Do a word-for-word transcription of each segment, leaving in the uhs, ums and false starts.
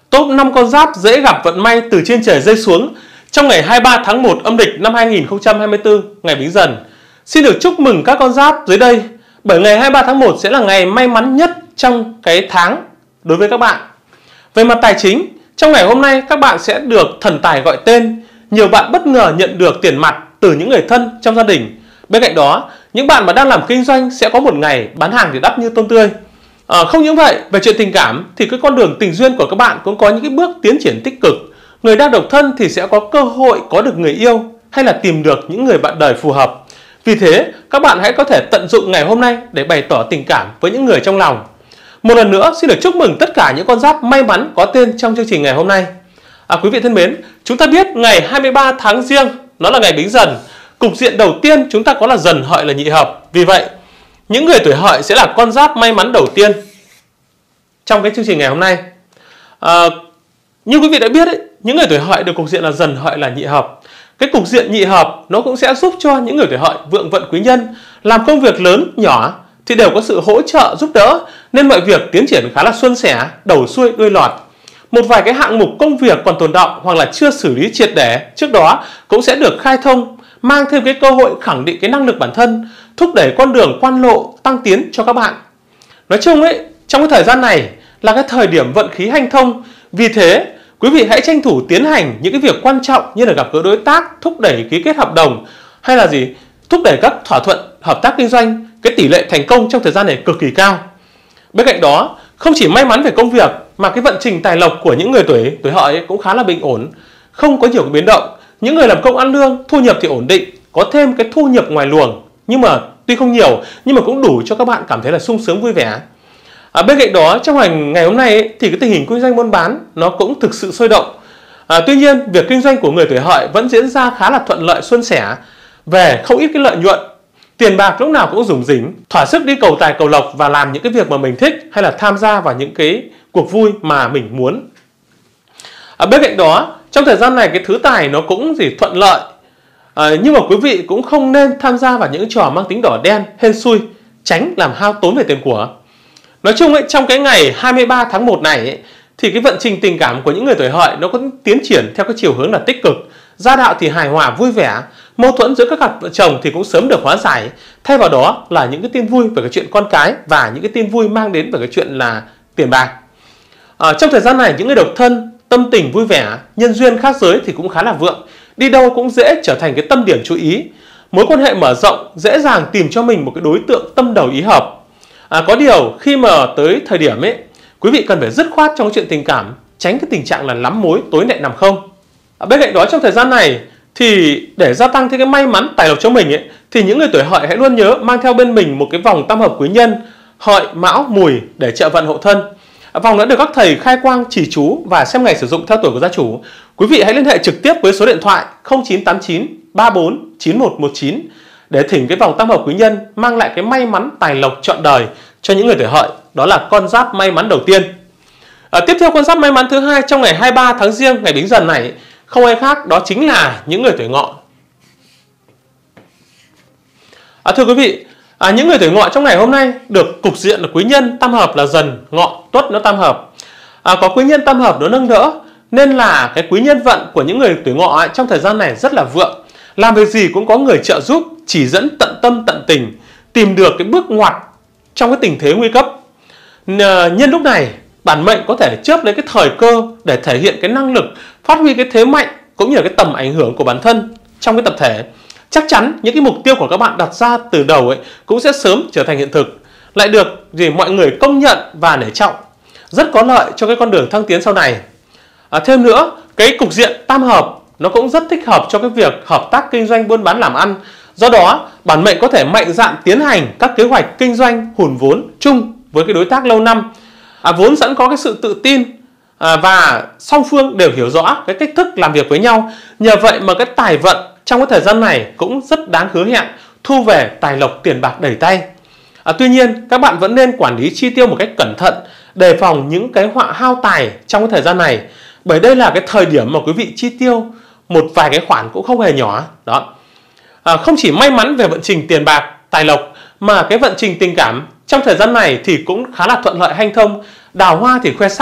Top năm con giáp dễ gặp vận may từ trên trời rơi xuống trong ngày hai mươi ba tháng một âm lịch năm hai nghìn không trăm hai mươi tư, ngày Bính Dần. Xin được chúc mừng các con giáp dưới đây, bởi ngày hai mươi ba tháng một sẽ là ngày may mắn nhất trong cái tháng đối với các bạn. Về mặt tài chính, trong ngày hôm nay các bạn sẽ được thần tài gọi tên. Nhiều bạn bất ngờ nhận được tiền mặt từ những người thân trong gia đình. Bên cạnh đó, những bạn mà đang làm kinh doanh sẽ có một ngày bán hàng thì đắt như tôm tươi. À, không những vậy, về chuyện tình cảm thì cái con đường tình duyên của các bạn cũng có những cái bước tiến triển tích cực. Người đang độc thân thì sẽ có cơ hội có được người yêu hay là tìm được những người bạn đời phù hợp. Vì thế, các bạn hãy có thể tận dụng ngày hôm nay để bày tỏ tình cảm với những người trong lòng. Một lần nữa, xin được chúc mừng tất cả những con giáp may mắn có tên trong chương trình ngày hôm nay. À, quý vị thân mến, chúng ta biết ngày hai mươi ba tháng Giêng nó là ngày Bính Dần. Cục diện đầu tiên chúng ta có là Dần Hợi là nhị hợp. Vì vậy, những người tuổi Hợi sẽ là con giáp may mắn đầu tiên trong cái chương trình ngày hôm nay. À, như quý vị đã biết ấy, những người tuổi Hợi được cục diện là Dần Hợi là nhị hợp. Cái cục diện nhị hợp nó cũng sẽ giúp cho những người tuổi Hợi vượng vận quý nhân, làm công việc lớn nhỏ thì đều có sự hỗ trợ giúp đỡ, nên mọi việc tiến triển khá là suôn sẻ, đầu xuôi đuôi lọt. Một vài cái hạng mục công việc còn tồn đọng hoặc là chưa xử lý triệt để trước đó cũng sẽ được khai thông, mang thêm cái cơ hội khẳng định cái năng lực bản thân, thúc đẩy con đường quan lộ tăng tiến cho các bạn. Nói chung ấy, trong cái thời gian này là cái thời điểm vận khí hanh thông. Vì thế, quý vị hãy tranh thủ tiến hành những cái việc quan trọng như là gặp gỡ đối tác, thúc đẩy ký kết hợp đồng hay là gì, thúc đẩy các thỏa thuận hợp tác kinh doanh. Cái tỷ lệ thành công trong thời gian này cực kỳ cao. Bên cạnh đó, không chỉ may mắn về công việc mà cái vận trình tài lộc của những người tuổi tuổi Hợi cũng khá là bình ổn, không có nhiều cái biến động. Những người làm công ăn lương, thu nhập thì ổn định, có thêm cái thu nhập ngoài luồng, nhưng mà tuy không nhiều nhưng mà cũng đủ cho các bạn cảm thấy là sung sướng vui vẻ. À, bên cạnh đó, trong ngày ngày hôm nay ấy, thì cái tình hình kinh doanh buôn bán nó cũng thực sự sôi động. À, tuy nhiên, việc kinh doanh của người tuổi Hợi vẫn diễn ra khá là thuận lợi suôn sẻ, về không ít cái lợi nhuận. Tiền bạc lúc nào cũng rủng rỉnh, thỏa sức đi cầu tài cầu lộc và làm những cái việc mà mình thích hay là tham gia vào những cái cuộc vui mà mình muốn. À, bên cạnh đó, trong thời gian này cái thứ tài nó cũng gì thuận lợi. À, nhưng mà quý vị cũng không nên tham gia vào những trò mang tính đỏ đen, hên xui, tránh làm hao tốn về tiền của. Nói chung ấy, trong cái ngày hai mươi ba tháng một này ấy, thì cái vận trình tình cảm của những người tuổi Hợi nó có tiến triển theo cái chiều hướng là tích cực. Gia đạo thì hài hòa vui vẻ, mâu thuẫn giữa các cặp vợ chồng thì cũng sớm được hóa giải. Thay vào đó là những cái tin vui về cái chuyện con cái và những cái tin vui mang đến về cái chuyện là tiền bạc. À, trong thời gian này, những người độc thân tâm tình vui vẻ, nhân duyên khác giới thì cũng khá là vượng, đi đâu cũng dễ trở thành cái tâm điểm chú ý. Mối quan hệ mở rộng, dễ dàng tìm cho mình một cái đối tượng tâm đầu ý hợp. À, có điều khi mà tới thời điểm ấy, quý vị cần phải dứt khoát trong chuyện tình cảm, tránh cái tình trạng là lắm mối tối lại nằm không. À, bên cạnh đó, trong thời gian này thì để gia tăng thêm cái may mắn tài lộc cho mình ấy, thì những người tuổi Hợi hãy luôn nhớ mang theo bên mình một cái vòng tam hợp quý nhân Hợi, Mão, Mùi để trợ vận hộ thân. À, vòng đã được các thầy khai quang chỉ chú và xem ngày sử dụng theo tuổi của gia chủ. Quý vị hãy liên hệ trực tiếp với số điện thoại không chín tám chín ba bốn chín một một chín để thỉnh cái vòng tam hợp quý nhân mang lại cái may mắn tài lộc trọn đời cho những người tuổi Hợi. Đó là con giáp may mắn đầu tiên. À, tiếp theo, con giáp may mắn thứ hai trong ngày hai mươi ba tháng Giêng, ngày Bính Dần này, không ai khác đó chính là những người tuổi Ngọ. À, thưa quý vị, à, những người tuổi Ngọ trong ngày hôm nay được cục diện là quý nhân tam hợp là Dần, Ngọ, Tuất nó tam hợp. À, có quý nhân tam hợp nó nâng đỡ, nên là cái quý nhân vận của những người tuổi Ngọ ấy, trong thời gian này rất là vượng. Làm việc gì cũng có người trợ giúp, chỉ dẫn tận tâm tận tình, tìm được cái bước ngoặt trong cái tình thế nguy cấp. Nhân lúc này, bản mệnh có thể chớp lấy cái thời cơ để thể hiện cái năng lực, phát huy cái thế mạnh cũng như là cái tầm ảnh hưởng của bản thân trong cái tập thể. Chắc chắn những cái mục tiêu của các bạn đặt ra từ đầu ấy cũng sẽ sớm trở thành hiện thực, lại được gì mọi người công nhận và nể trọng, rất có lợi cho cái con đường thăng tiến sau này. À, thêm nữa, cái cục diện tam hợp nó cũng rất thích hợp cho cái việc hợp tác kinh doanh buôn bán làm ăn. Do đó, bản mệnh có thể mạnh dạn tiến hành các kế hoạch kinh doanh hùn vốn chung với cái đối tác lâu năm. À, vốn sẵn có cái sự tự tin à, và song phương đều hiểu rõ cái cách thức làm việc với nhau. Nhờ vậy mà cái tài vận trong cái thời gian này cũng rất đáng hứa hẹn, thu về tài lộc tiền bạc đầy tay. À, tuy nhiên, các bạn vẫn nên quản lý chi tiêu một cách cẩn thận, đề phòng những cái họa hao tài trong cái thời gian này. Bởi đây là cái thời điểm mà quý vị chi tiêu một vài cái khoản cũng không hề nhỏ. Đó. À, không chỉ may mắn về vận trình tiền bạc, tài lộc, mà cái vận trình tình cảm trong thời gian này thì cũng khá là thuận lợi hanh thông. Đào hoa thì khoe sắc,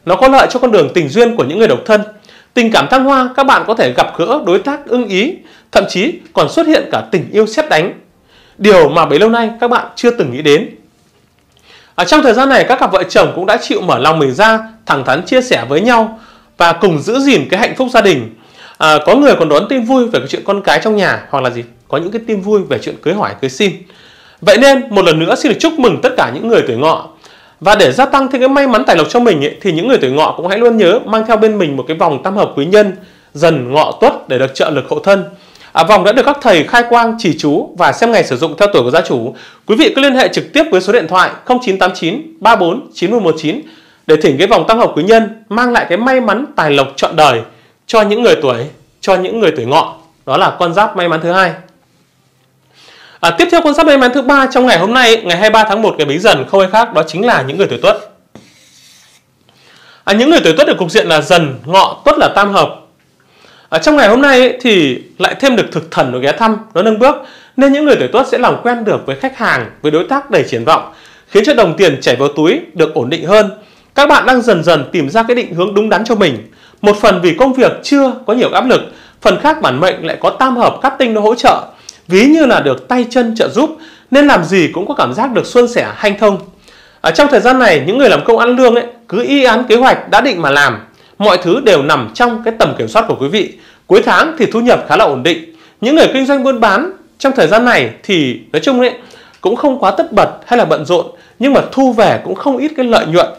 Nó có lợi cho con đường tình duyên của những người độc thân. Tình cảm thăng hoa, các bạn có thể gặp gỡ đối tác ưng ý, thậm chí còn xuất hiện cả tình yêu sét đánh. Điều mà bấy lâu nay các bạn chưa từng nghĩ đến. Ở trong thời gian này, các cặp vợ chồng cũng đã chịu mở lòng mình ra, thẳng thắn chia sẻ với nhau và cùng giữ gìn cái hạnh phúc gia đình. À, có người còn đón tin vui về cái chuyện con cái trong nhà, hoặc là gì? Có những cái tin vui về chuyện cưới hỏi, cưới xin. Vậy nên một lần nữa xin được chúc mừng tất cả những người tuổi Ngọ. Và để gia tăng thêm cái may mắn tài lộc cho mình ấy, thì những người tuổi Ngọ cũng hãy luôn nhớ mang theo bên mình một cái vòng tam hợp quý nhân Dần Ngọ Tuất để được trợ lực hộ thân. À, vòng đã được các thầy khai quang chỉ chú và xem ngày sử dụng theo tuổi của gia chủ. Quý vị cứ liên hệ trực tiếp với số điện thoại không chín tám chín ba bốn chín một một chín để thỉnh cái vòng tam hợp quý nhân mang lại cái may mắn tài lộc trọn đời cho những người tuổi cho những người tuổi Ngọ. Đó là con giáp may mắn thứ hai. À, tiếp theo con giáp may mắn thứ ba trong ngày hôm nay, ngày hai mươi ba tháng một ngày Bính Dần, không ai khác đó chính là những người tuổi Tuất. À, những người tuổi Tuất được cục diện là Dần, Ngọ, Tuất là tam hợp. Ở trong ngày hôm nay ấy, thì lại thêm được thực thần nó ghé thăm, nó nâng bước, nên những người tuổi Tuất sẽ làm quen được với khách hàng, với đối tác đầy triển vọng, khiến cho đồng tiền chảy vào túi được ổn định hơn. Các bạn đang dần dần tìm ra cái định hướng đúng đắn cho mình. Một phần vì công việc chưa có nhiều áp lực, phần khác bản mệnh lại có tam hợp cát tinh nó hỗ trợ, ví như là được tay chân trợ giúp, nên làm gì cũng có cảm giác được suôn sẻ hanh thông. Ở trong thời gian này, những người làm công ăn lương ấy cứ y án kế hoạch đã định mà làm, mọi thứ đều nằm trong cái tầm kiểm soát của quý vị. Cuối tháng thì thu nhập khá là ổn định. Những người kinh doanh buôn bán trong thời gian này thì nói chung ấy cũng không quá tất bật hay là bận rộn, nhưng mà thu về cũng không ít cái lợi nhuận.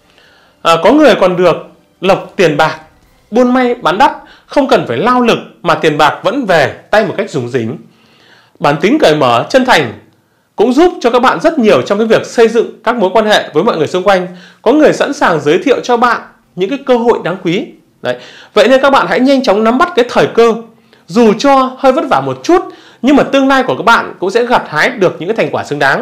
À, có người còn được lộc tiền bạc, buôn may bán đắt, không cần phải lao lực mà tiền bạc vẫn về tay một cách rủng rỉnh. Bản tính cởi mở, chân thành cũng giúp cho các bạn rất nhiều trong cái việc xây dựng các mối quan hệ với mọi người xung quanh. Có người sẵn sàng giới thiệu cho bạn những cái cơ hội đáng quý. Đấy. Vậy nên các bạn hãy nhanh chóng nắm bắt cái thời cơ. Dù cho hơi vất vả một chút, nhưng mà tương lai của các bạn cũng sẽ gặt hái được những cái thành quả xứng đáng.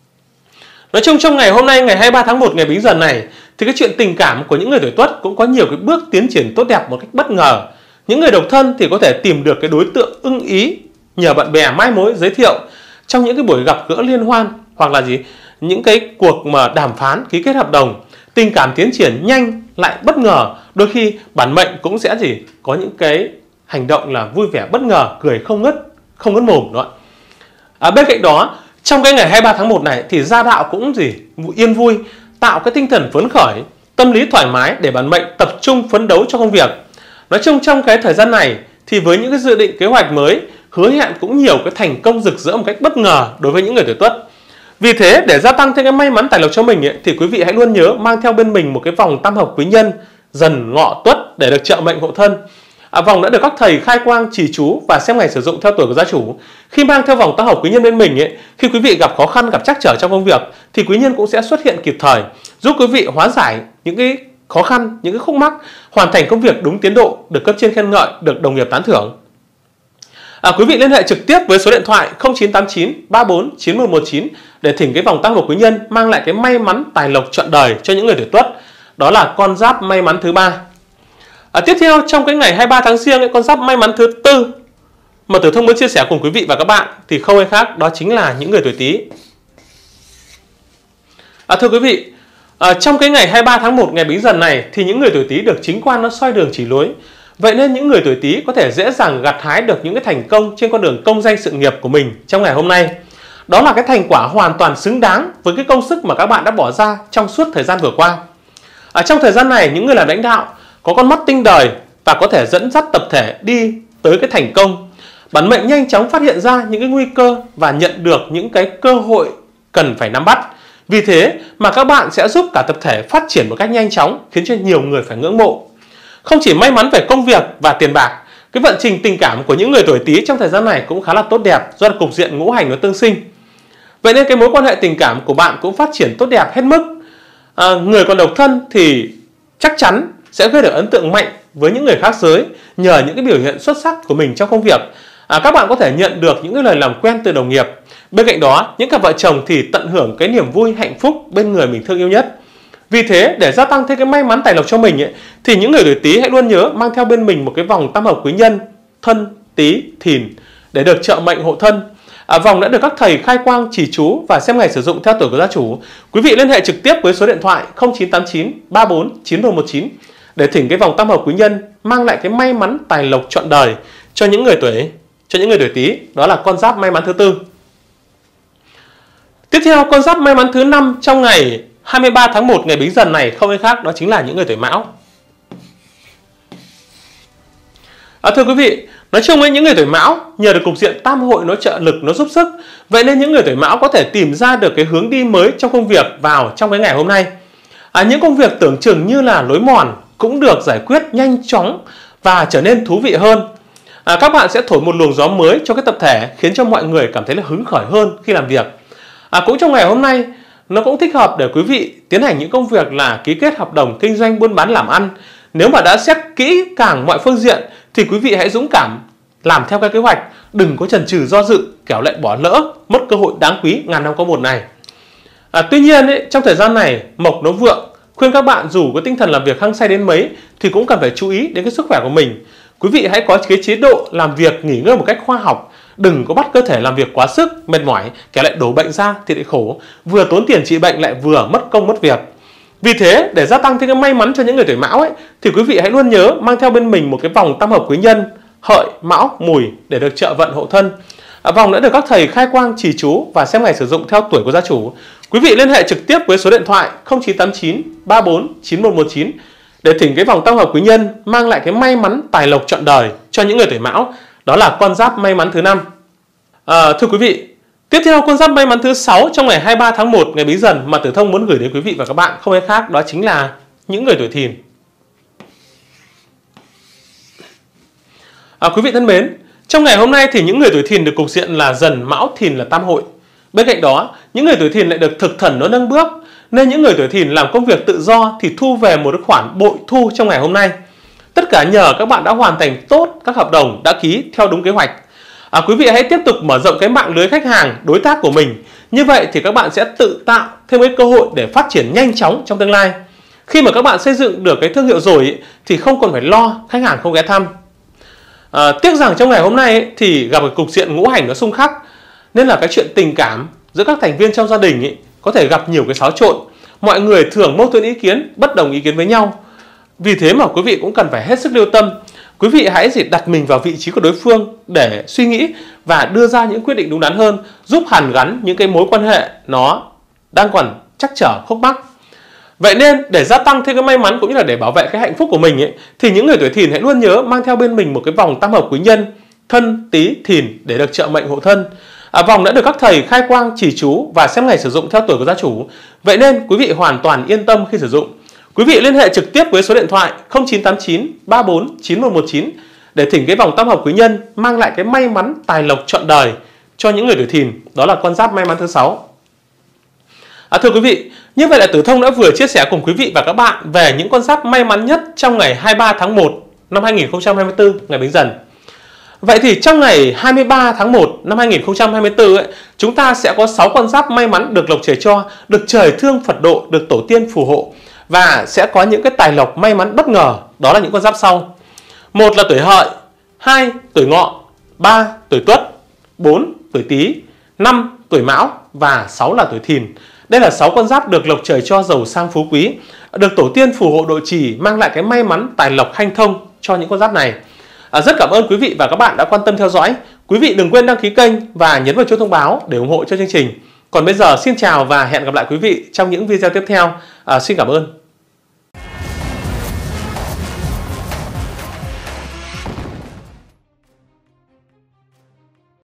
Nói chung trong ngày hôm nay, ngày hai mươi ba tháng một ngày Bính Dần này, thì cái chuyện tình cảm của những người tuổi Tuất cũng có nhiều cái bước tiến triển tốt đẹp một cách bất ngờ. Những người độc thân thì có thể tìm được cái đối tượng ưng ý nhờ bạn bè mai mối giới thiệu trong những cái buổi gặp gỡ liên hoan, hoặc là gì những cái cuộc mà đàm phán ký kết hợp đồng. Tình cảm tiến triển nhanh lại bất ngờ, đôi khi bản mệnh cũng sẽ gì có những cái hành động là vui vẻ bất ngờ, cười không ngớt không ngớt mồm đó. À, bên cạnh đó, trong cái ngày hai mươi ba tháng một này thì gia đạo cũng gì yên vui, tạo cái tinh thần phấn khởi, tâm lý thoải mái để bản mệnh tập trung phấn đấu cho công việc. Nói chung trong cái thời gian này thì với những cái dự định kế hoạch mới, hứa hẹn cũng nhiều cái thành công rực rỡ một cách bất ngờ đối với những người tuổi Tuất. Vì thế để gia tăng thêm cái may mắn tài lộc cho mình ấy, thì quý vị hãy luôn nhớ mang theo bên mình một cái vòng tam hợp quý nhân Dần Ngọ Tuất để được trợ mệnh hộ thân. À, vòng đã được các thầy khai quang chỉ chú và xem ngày sử dụng theo tuổi của gia chủ. Khi mang theo vòng tam hợp quý nhân bên mình ấy, khi quý vị gặp khó khăn, gặp trắc trở trong công việc thì quý nhân cũng sẽ xuất hiện kịp thời, giúp quý vị hóa giải những cái khó khăn, những cái khúc mắc, hoàn thành công việc đúng tiến độ, được cấp trên khen ngợi, được đồng nghiệp tán thưởng. À, quý vị liên hệ trực tiếp với số điện thoại không chín tám chín ba bốn chín một một chín để thỉnh cái vòng tam hợp quý nhân mang lại cái may mắn tài lộc trọn đời cho những người tuổi Tuất. Đó là con giáp may mắn thứ ba. À, tiếp theo trong cái ngày hai mươi ba tháng Giêng ấy, con giáp may mắn thứ tư mà Tử Thông muốn chia sẻ cùng quý vị và các bạn thì không ai khác đó chính là những người tuổi Tý. À, thưa quý vị, à, trong cái ngày hai mươi ba tháng một ngày Bính Dần này thì những người tuổi Tý được chính quan nó soi đường chỉ lối. Vậy nên những người tuổi Tý có thể dễ dàng gặt hái được những cái thành công trên con đường công danh sự nghiệp của mình trong ngày hôm nay. Đó là cái thành quả hoàn toàn xứng đáng với cái công sức mà các bạn đã bỏ ra trong suốt thời gian vừa qua. Ở trong thời gian này, những người làm lãnh đạo có con mắt tinh đời và có thể dẫn dắt tập thể đi tới cái thành công. Bản mệnh nhanh chóng phát hiện ra những cái nguy cơ và nhận được những cái cơ hội cần phải nắm bắt. Vì thế mà các bạn sẽ giúp cả tập thể phát triển một cách nhanh chóng, khiến cho nhiều người phải ngưỡng mộ. Không chỉ may mắn về công việc và tiền bạc, cái vận trình tình cảm của những người tuổi Tý trong thời gian này cũng khá là tốt đẹp do cục diện ngũ hành nó tương sinh. Vậy nên cái mối quan hệ tình cảm của bạn cũng phát triển tốt đẹp hết mức. À, người còn độc thân thì chắc chắn sẽ gây được ấn tượng mạnh với những người khác giới nhờ những cái biểu hiện xuất sắc của mình trong công việc. À, các bạn có thể nhận được những cái lời làm quen từ đồng nghiệp. Bên cạnh đó, những cặp vợ chồng thì tận hưởng cái niềm vui hạnh phúc bên người mình thương yêu nhất. Vì thế để gia tăng thêm cái may mắn tài lộc cho mình ấy, thì những người tuổi Tý hãy luôn nhớ mang theo bên mình một cái vòng tam hợp quý nhân Thân, Tý, Thìn để được trợ mệnh hộ thân. À, vòng đã được các thầy khai quang chỉ chú và xem ngày sử dụng theo tuổi của gia chủ. Quý vị liên hệ trực tiếp với số điện thoại không chín tám chín ba bốn chín một một chín để thỉnh cái vòng tam hợp quý nhân mang lại cái may mắn tài lộc trọn đời cho những người tuổi cho những người tuổi Tý, đó là con giáp may mắn thứ tư. Tiếp theo, con giáp may mắn thứ năm trong ngày hai mươi ba tháng một ngày Bính Dần này không ai khác, đó chính là những người tuổi Mão. À, thưa quý vị, nói chung với những người tuổi Mão, nhờ được cục diện tam hội nó trợ lực, nó giúp sức, vậy nên những người tuổi Mão có thể tìm ra được cái hướng đi mới trong công việc vào trong cái ngày hôm nay. À, những công việc tưởng chừng như là lối mòn cũng được giải quyết nhanh chóng và trở nên thú vị hơn. À, các bạn sẽ thổi một luồng gió mới cho cái tập thể, khiến cho mọi người cảm thấy là hứng khởi hơn khi làm việc. À, cũng trong ngày hôm nay, nó cũng thích hợp để quý vị tiến hành những công việc là ký kết hợp đồng kinh doanh buôn bán làm ăn. Nếu mà đã xét kỹ càng mọi phương diện thì quý vị hãy dũng cảm làm theo cái kế hoạch, đừng có chần chừ do dự, kẻo lại bỏ lỡ mất cơ hội đáng quý ngàn năm có một này. À, tuy nhiên ấy, trong thời gian này mộc nó vượng, khuyên các bạn dù có tinh thần làm việc hăng say đến mấy thì cũng cần phải chú ý đến cái sức khỏe của mình. Quý vị hãy có cái chế độ làm việc nghỉ ngơi một cách khoa học, đừng có bắt cơ thể làm việc quá sức, mệt mỏi, kẻo lại đổ bệnh ra thì lại khổ, vừa tốn tiền trị bệnh lại vừa mất công mất việc. Vì thế, để gia tăng thêm cái may mắn cho những người tuổi Mão ấy, thì quý vị hãy luôn nhớ mang theo bên mình một cái vòng tam hợp quý nhân Hợi, Mão, Mùi để được trợ vận hộ thân. À, vòng đã được các thầy khai quang chỉ chú và xem ngày sử dụng theo tuổi của gia chủ. Quý vị liên hệ trực tiếp với số điện thoại không chín tám chín ba bốn chín một một chín để thỉnh cái vòng tam hợp quý nhân mang lại cái may mắn tài lộc trọn đời cho những người tuổi Mão, đó là con giáp may mắn thứ năm. À, thưa quý vị, tiếp theo con giáp may mắn thứ sáu trong ngày hai mươi ba tháng một ngày Bính Dần mà Tử Thông muốn gửi đến quý vị và các bạn không ai khác, đó chính là những người tuổi Thìn. À, quý vị thân mến, trong ngày hôm nay thì những người tuổi Thìn được cục diện là Dần, Mão, Thìn là tam hội. Bên cạnh đó, những người tuổi Thìn lại được thực thần nó nâng bước, nên những người tuổi Thìn làm công việc tự do thì thu về một khoản bội thu trong ngày hôm nay. Tất cả nhờ các bạn đã hoàn thành tốt các hợp đồng đã ký theo đúng kế hoạch. À, quý vị hãy tiếp tục mở rộng cái mạng lưới khách hàng, đối tác của mình. Như vậy thì các bạn sẽ tự tạo thêm cái cơ hội để phát triển nhanh chóng trong tương lai. Khi mà các bạn xây dựng được cái thương hiệu rồi thì không còn phải lo khách hàng không ghé thăm. À, tiếc rằng trong ngày hôm nay thì gặp cái cục diện ngũ hành nó xung khắc, nên là cái chuyện tình cảm giữa các thành viên trong gia đình ấy, có thể gặp nhiều cái xáo trộn. Mọi người thường mâu thuẫn ý kiến, bất đồng ý kiến với nhau. Vì thế mà quý vị cũng cần phải hết sức lưu tâm. Quý vị hãy chỉ đặt mình vào vị trí của đối phương để suy nghĩ và đưa ra những quyết định đúng đắn hơn, giúp hàn gắn những cái mối quan hệ nó đang còn trắc trở khúc mắc. Vậy nên để gia tăng thêm cái may mắn cũng như là để bảo vệ cái hạnh phúc của mình ấy, thì những người tuổi Thìn hãy luôn nhớ mang theo bên mình một cái vòng tam hợp quý nhân Thân, Tý, Thìn để được trợ mệnh hộ thân. À, vòng đã được các thầy khai quang chỉ chú và xem ngày sử dụng theo tuổi của gia chủ. Vậy nên quý vị hoàn toàn yên tâm khi sử dụng. Quý vị liên hệ trực tiếp với số điện thoại không chín tám chín ba bốn chín một một chín để thỉnh cái vòng tam hợp quý nhân mang lại cái may mắn tài lộc trọn đời cho những người tuổi Thìn, đó là con giáp may mắn thứ sáu. À, thưa quý vị, như vậy là Tử Thông đã vừa chia sẻ cùng quý vị và các bạn về những con giáp may mắn nhất trong ngày hai mươi ba tháng một năm hai nghìn không trăm hai mươi tư ngày Bính Dần. Vậy thì trong ngày hai mươi ba tháng một năm hai nghìn không trăm hai mươi tư ấy, chúng ta sẽ có sáu con giáp may mắn được lộc trời cho, được trời thương Phật độ, được tổ tiên phù hộ và sẽ có những cái tài lộc may mắn bất ngờ. Đó là những con giáp sau. Một là tuổi Hợi, hai tuổi Ngọ, ba tuổi Tuất, bốn tuổi Tý, năm tuổi Mão và sáu là tuổi Thìn. Đây là sáu con giáp được lộc trời cho giàu sang phú quý, được tổ tiên phù hộ độ trì, mang lại cái may mắn tài lộc hanh thông cho những con giáp này. À, rất cảm ơn quý vị và các bạn đã quan tâm theo dõi. Quý vị đừng quên đăng ký kênh và nhấn vào chuông thông báo để ủng hộ cho chương trình. Còn bây giờ xin chào và hẹn gặp lại quý vị trong những video tiếp theo. À, xin cảm ơn.